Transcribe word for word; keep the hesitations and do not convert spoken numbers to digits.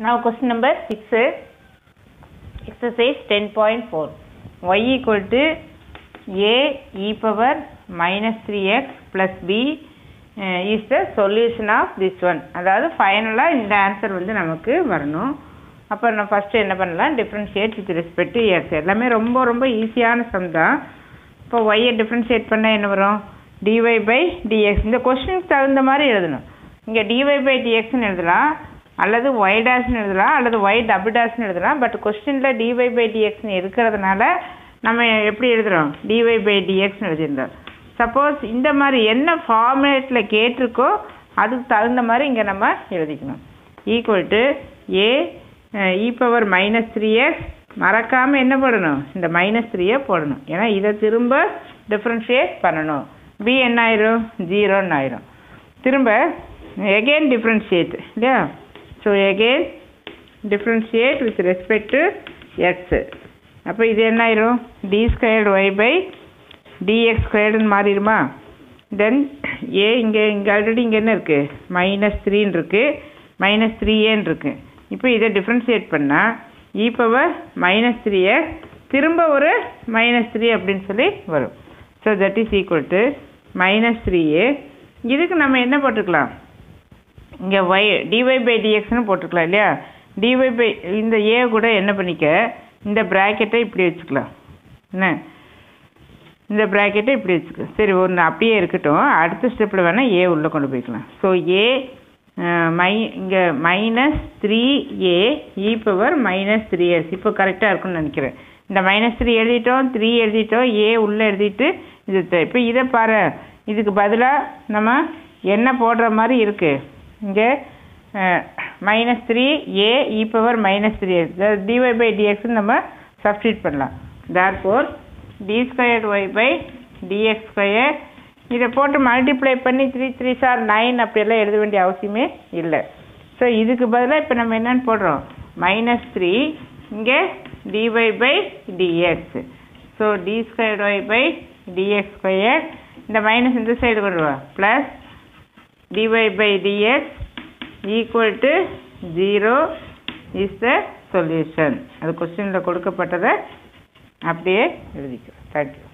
Now question number six, exercise ten point four. Y equal to a e power minus three x plus b uh, is the solution of this one. அதாவது ஃபைனலா இந்த answer வந்து நமக்கு வரணும். அப்போ நம்ம first என்ன பண்ணலாம், differentiate with respect to x. எல்லாமே ரொம்ப ரொம்ப ஈஸியான சம் தான். இப்போ y ஐ டிஃபரன்ஷியேட் பண்ணால் என்ன வரும், dy by dx. இந்த கொஸ்டினுக்கு தகுந்த மாதிரி எழுதணும். இங்கே dy by dxன்னு எழுதலாம், அல்லது y டேஷ்னு எழுதலாம், அல்லது y டபுள் டேஷ்னு எழுதலாம். பட் கொஸ்டினில் dy by dxன்னு இருக்கிறதுனால நம்ம எப்படி எழுதுகிறோம், dy by dxன்னு எழுதியிருந்தோம். சப்போஸ் இந்த மாதிரி என்ன ஃபார்மேட்டில் கேட்டிருக்கோ அதுக்கு தகுந்த மாதிரி இங்கே நம்ம எழுதிக்கணும். Equal to A E power minus three X, மறக்காமல் என்ன போடணும், இந்த மைனஸ் த்ரீயை போடணும். ஏன்னா இதை திரும்ப டிஃப்ரென்ஷியேட் பண்ணணும். பி என்ன ஆயிரும், ஜீரோன்னு ஆயிரும். திரும்ப எகெயின் டிஃப்ரென்ஷியேட் இல்லையா. So again differentiate with respect to X. அப்போ இது என்ன ஆயிரும், D squared Y by DX ஸ்கொயர்டுன்னு மாறிடுமா. தென் ஏ இங்கே இங்கே ஆல்ரெடி இங்கே என்ன இருக்குது, மைனஸ் த்ரீன்னு இருக்குது, மைனஸ் த்ரீ ஏன்னு இருக்குது. இப்போ இதை டிஃப்ரென்ஷியேட் பண்ணால் E power minus three X திரும்ப ஒரு மைனஸ் த்ரீ அப்படின்னு சொல்லி வரும். So that is equal to minus three A. இதுக்கு நம்ம என்ன போட்டுக்கலாம், இங்கே ஒய் டிஒய் பை டிஎக்ஸ்னு போட்டுக்கலாம் இல்லையா. டிஒய் பை இந்த ஏ கூட என்ன பண்ணிக்க, இந்த ப்ராக்கெட்டை இப்படி வச்சுக்கலாம் என்ன, இந்த ப்ராக்கெட்டை இப்படி வச்சுக்க. சரி ஒன்று அப்படியே இருக்கட்டும், அடுத்த ஸ்டெப்பில் வேணால் ஏ உள்ளே கொண்டு போய்க்கலாம். ஸோ ஏ மை இங்கே minus three A E power minus three X. இப்போ கரெக்டாக இருக்குன்னு நினைக்கிறேன். இந்த மைனஸ் த்ரீ எழுதிட்டோம், த்ரீ எழுதிட்டோம், ஏ உள்ளே எழுதிட்டு இது. இப்போ இதை பாரு, இதுக்கு பதிலாக நம்ம என்ன போடுற மாதிரி இருக்குது, இங்கே minus three A E power minus three X DY by டிஎக்ஸ்ன்னு நம்ம சப்ஸ்டியூட் பண்ணலாம். Therefore D squared Y by DX square. இதை போட்டு மல்டிப்ளை பண்ணி த்ரீ த்ரீ சார் நைன் அப்படியெல்லாம் எழுத வேண்டிய அவசியமே இல்லை. ஸோ இதுக்கு பதிலாக இப்போ நம்ம என்னென்னு போடுறோம், மைனஸ் த்ரீ இங்கே DY by DX. So D squared Y by DX square. இந்த மைனஸ் இந்த சைடு கொண்டு வா, plus dy by dx equal to zero is the solution. அது கொஸ்டினில் கொடுக்கப்பட்டதை அப்படியே எழுதிக்கிறோம். தேங்க்யூ.